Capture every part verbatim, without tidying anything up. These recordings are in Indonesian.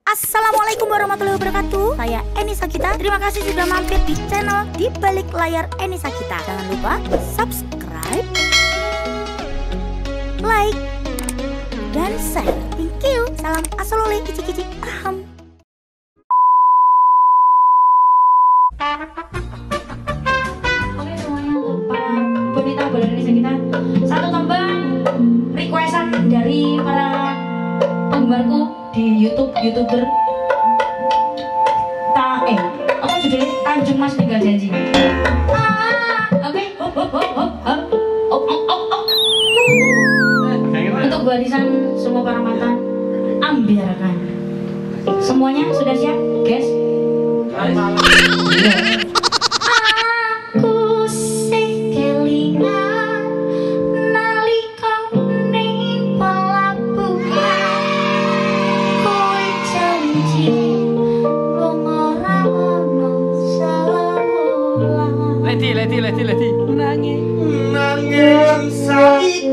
Assalamualaikum warahmatullahi wabarakatuh. Saya Eni Sakita. Terima kasih sudah mampir di channel Di Balik Layar Eni Sakita. Jangan lupa subscribe, like, dan share. Thank you. Salam asolole kici-kici. Aham. Oke semuanya, untuk para bonita bola Eni Sakita, satu tembang requestan dari para penggemarku di YouTube, YouTuber Ta eh apa judulnya? Tanjung Mas Tinggal Janji. Ah, oke. Hop hop hop hop hop. Op op op op. Untuk barisan semua para mantan, ambiarkan. Semuanya sudah siap, guys? Aku sih kelingan nalika ning pelabuhan, kowe janji ora ono sawulan. Leti, leti, leti, leti. Nangis. Nangis saiki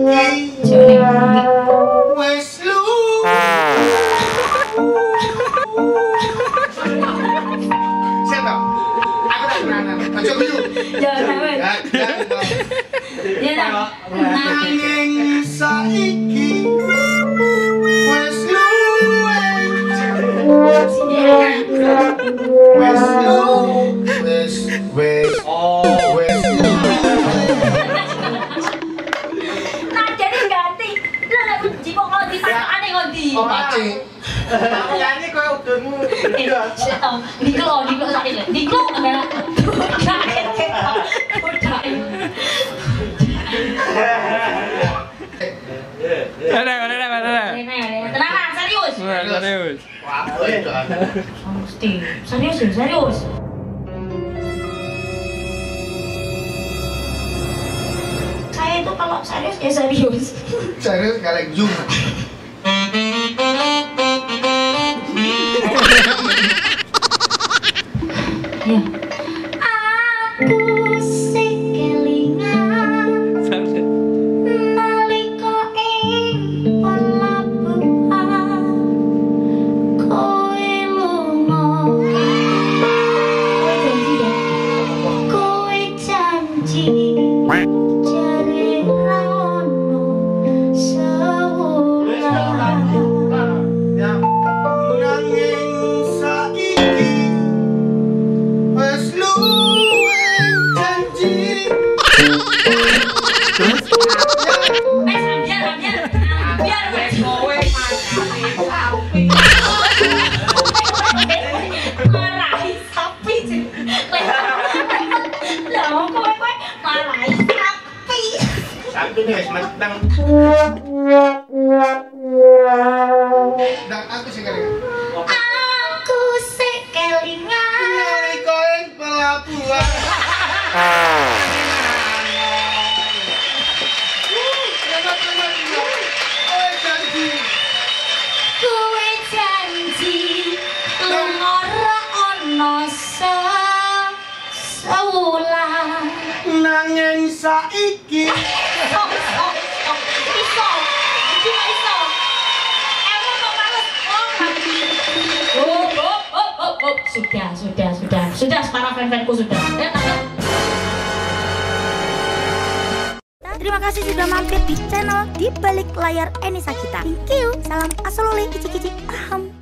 wes lu. Siapa? Aku tak kenal. Aja guyu. Jangan sampai. Ya tak. Nangis saiki wes lu. Wes lu. Wes wes wes lu. Nah, jadi ganti. Lah nek jipok kok ditakane kok di. Oh, Pace. Aku nyanyi koyo udunmu. Diklo, diklo sakit. Diklo ada. Tenang, tenang, tenang. Tenang, serius. Serius. Wah, itu. Mesti. Serius, ya, serius. Saya itu kalau serius ya serius. Serius galak zoom. Ya. Aku sih kelingan nalika ing pelabuhan, kowe lunga. Kowe janji ya, kowe janji jare ra ono sawulan. Nangis saiki wes luwe janji. Eh, sambiar, sambiar. Sambiar wes kowe marahi sapi. Lah kowe kowe marahi sapi. Satu nih wes meteng. Dan aku sih kali. Aku sih kelingan. Nalika ing pelabuhan. Kowe janji. Kowe janji lunga ora ono sawulan. Nanging saiki Iso, iso, iso. Cuma iso. Emang kok males. Oh, oh, oh, oh, oh, oh. Sudah, sudah, sudah. Sudah, para fan-fanku sudah. Ya, Terima kasih sudah mampir di channel Di Balik Layar Eni Sakita. Thank you. Salam asolole kici-kici. Aham.